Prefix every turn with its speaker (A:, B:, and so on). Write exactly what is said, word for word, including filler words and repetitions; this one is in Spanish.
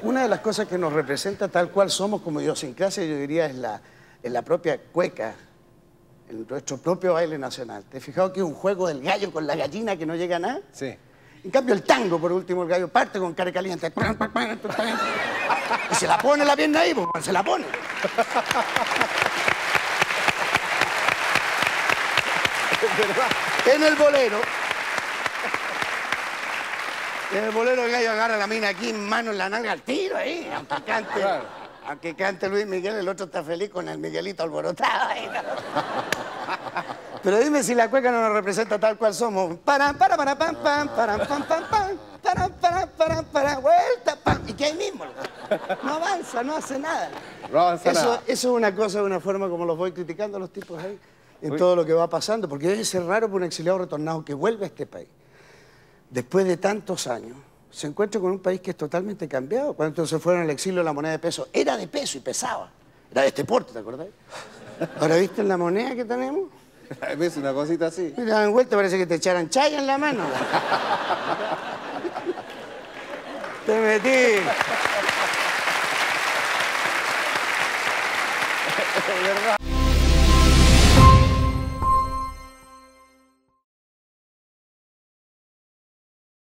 A: Una de las cosas que nos representa tal cual somos como idiosincrasia, yo diría, es la, es la propia cueca, en nuestro propio baile nacional. ¿Te has fijado que es un juego del gallo con la gallina que no llega a nada?
B: Sí.
A: En cambio, el tango, por último, el gallo parte con cara caliente. Y se la pone la pierna ahí, pues, se la pone. En el bolero, en el bolero el gallo agarra la mina aquí, en mano en la nalga, al tiro ahí, aunque cante, claro. Aunque cante Luis Miguel, el otro está feliz con el Miguelito alborotado ahí, ¿no? Pero dime si la cueca no nos representa tal cual somos. Para, para, para, pam, pam, para, pam, pam, pam, para, para, para, para, vuelta, pam. Y que ahí mismo, no avanza, no hace nada.
B: No avanza
A: eso,
B: nada.
A: Eso es una cosa, de una forma como los voy criticando a los tipos ahí, en
B: Uy.
A: todo lo que va pasando, porque debe ser raro para un exiliado retornado que vuelve a este país, después de tantos años, se encuentra con un país que es totalmente cambiado. Cuando se fueron al exilio, la moneda de peso era de peso y pesaba. Era de este porte, ¿te acordás? Ahora, ¿viste la moneda que tenemos?
B: ¿Ves una cosita así?
A: Mira, dan vuelta, parece que te echaran chaya en la mano. Te metí.
B: Es verdad.